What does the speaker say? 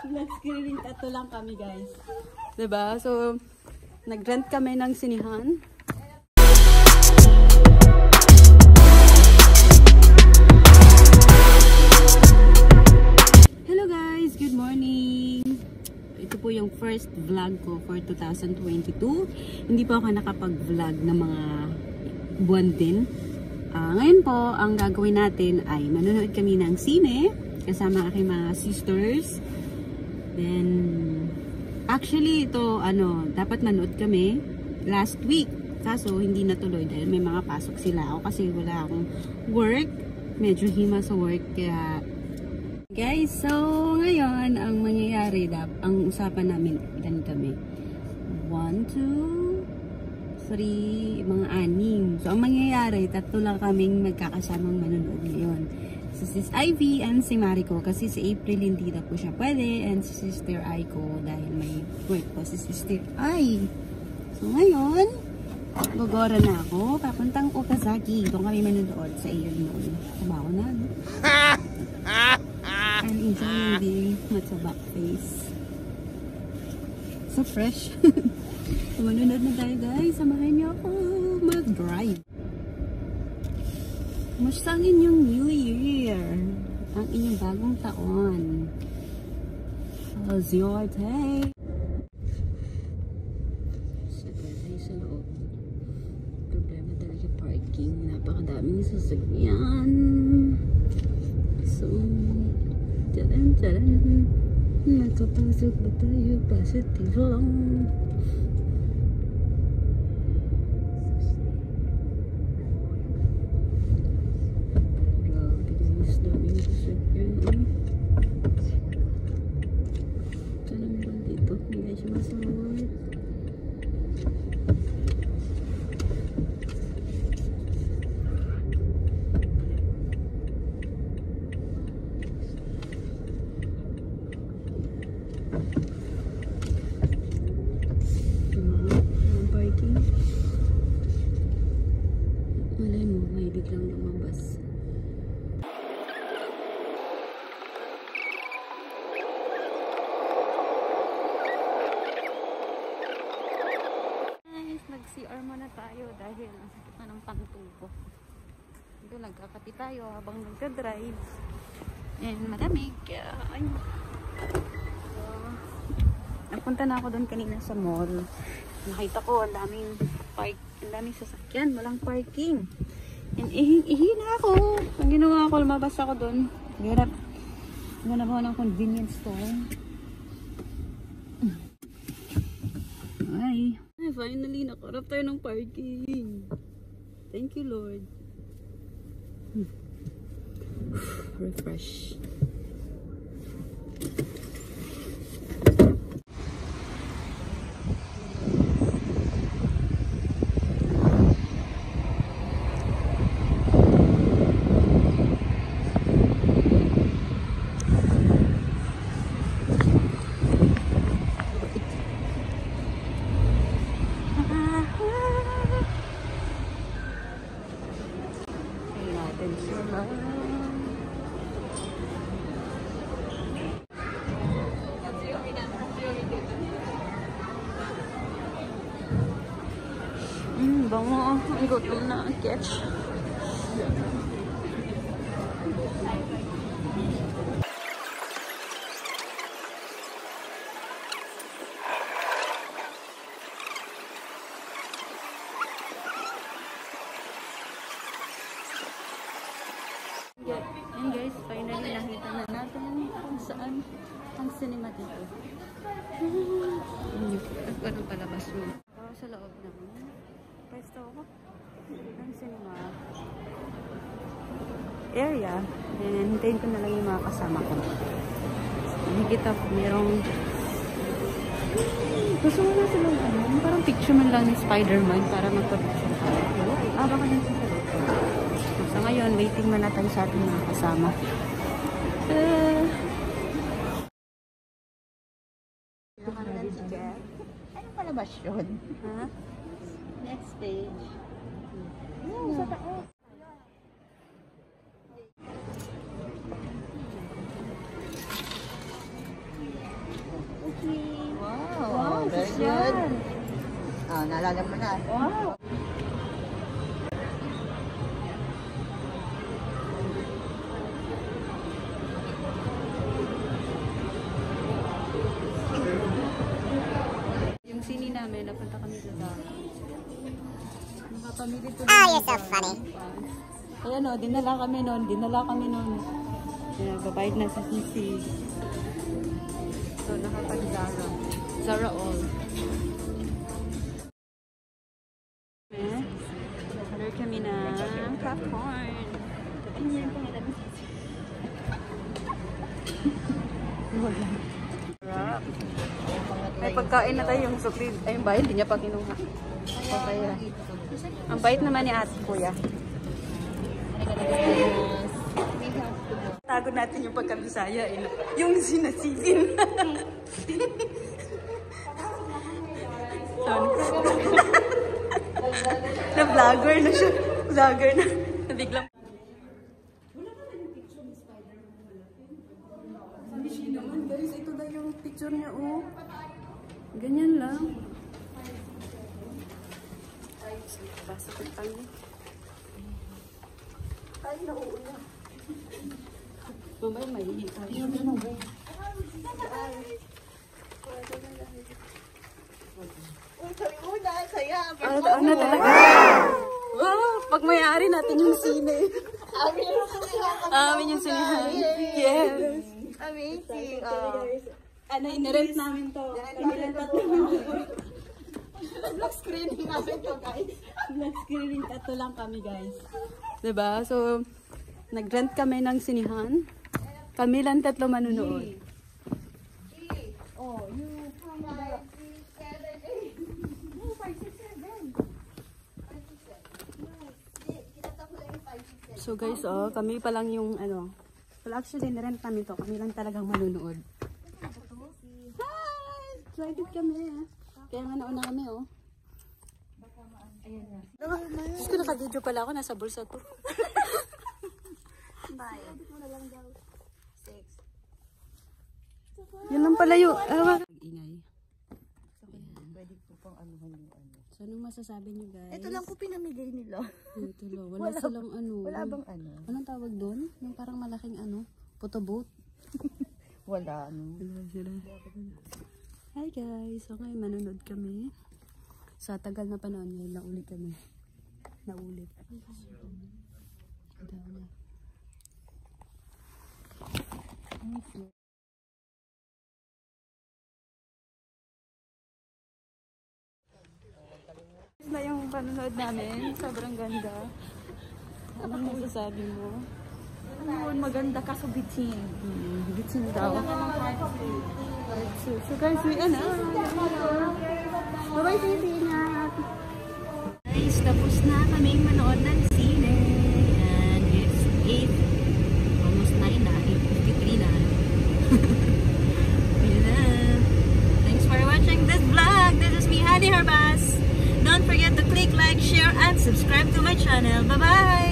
Vlog screening tattoo lang kami, guys. Diba? So, nag-rent kami ng sinihan. Hello guys! Good morning! Ito po yung first vlog ko for 2022. Hindi po ako nakapag-vlog ng mga buwan din. Ngayon po, ang gagawin natin ay manonood kami ng sine kasama aking mga sisters. Then, actually ito, dapat manood kami last week. Kaso, hindi natuloy dahil may mga pasok sila ako kasi wala akong work. Medyo hima sa work. Kaya, guys, so ngayon, ang mangyayari, ang usapan namin, ilan kami? 1, 2, 3, mga 6. So, ang mangyayari, tatlo lang kaming magkakasamang manonood ngayon. Si Sis Ivy and si Mariko. Kasi si April hindi na po siya pwede. And si Sister Aiko dahil may work po si Sister Ai. So, ngayon, gogora na ako. Papuntang Okazaki. Doon kami manonood sa Aeon Mall. Sabaw na, no? I'm enjoying being mataba face. So fresh. Manunod na tayo, guys. Samahan niyo ako mag-drive. Kumusta ang inyong New Year? Ang inyong bagong taon. How's your day? Sa tayo sa loob. Problema talaga parking. Napakadaming sasakyan. So, jalan-jalan. Nakapasok ba tayo? Positive lang. CR muna tayo dahil ang sakit na ng pantong ko. Ito, nagkakapi tayo habang nagka-drive. And malamig. So, napunta na ako doon kanina sa mall. Nakita ko, ang daming sasakyan. Walang parking. And ihi na ako. Ang ginawa ko, lumabas ako doon. Hirap. Ganawa ko ng convenience store. Ay. Finally, nakarap tayo ng parking. Thank you, Lord. Refresh. Bango. Ang gutom na. Catch. And guys, finally nakita na natin kung saan ang cinema dito. Ano palabas mo? Sa loob naman. Pwesto ako ng cinema area. And hintayin ko na lang yung mga kasama ko. Nakikita ko merong gusto mo na silang parang picture man lang ni Spider-Man para magpa-picture tayo. Baka lang sa loob. So ngayon, waiting man natin sa ating mga kasama. Ano palabas yun? Ha? Next page. Sa taas. yan. Ah, naalala mo na. Wow. Yung sini namin, napunta kami sa nakapamili to. Ah, you're so funny. Kaya no, dinala kami nun. Kaya babayad na sa sisi. So, nakapag-Zara. Zara all. Order kami ng popcorn. Sarap. Ay, pagkain na tayo yung sukli. Ay, yung bahay, hindi niya pa kinuha. Okay. Ang bait naman ni ate, kuya. Tago natin yung pagkabisaya. Yung sinasilin. Na-vlogger na siya. Vlogger na. Nabiglang. Wala ka na yung picture ni Spider-Man. Sabi siya naman, guys, ito na yung picture niya, oh. Ganyan lang. Basta ko tayo. Ay, nauuna. Mamaya mahihi tayo. Ano talaga? Wow! Pag may-ari natin yung sine. Amin yung sinihan. Yes! Amazing! Ano, inirent namin to. Inirent namin to. Black screening namin to, guys. Black screening tato lang kami, guys. Diba? So, nag-rent kami ng sinihan. Kami lang tatlo manunood. Oh, you come by 7, 8. No, 5, 6, 7. 5, 6, 7. Kita ko lang yung 5, 6, 7. So guys, oh, kami pa lang yung ano. Well, actually, nirent kami to. Kami lang talagang manunood. Hi! Excited kami. Kaya nga nauna kami, oh. Ayan na. Diyos ko, naka-video pala ako. Nasa bulsa to. Bye. Yun lang pala yung... ingay. Pwede po pang anuhan yung ano. So, anong masasabi nyo, guys? Ito lang po pinamigay nila. Ito lang. Wala silang ano. Wala bang ano? Anong tawag doon? Yung parang malaking ano? Photoboat? Wala ano. Wala sila. Hi guys. Okay, manonood kami. Sa tagal na panahon ngayon, naulit kami. Naulit. Na yung panonood namin, sobrang ganda. Anong masasabi mo? Ayun, maganda ka sa bitin. Bitsin daw. So guys, we ano? Bye-bye, Titi. Ingat. Guys, tapos na kaming manood ng sine. And it's 8, almost 9 na, 8:53 na. Thanks for watching this vlog. This is me, Hani Harbas. Don't forget to click like, share, and subscribe to my channel. Bye-bye!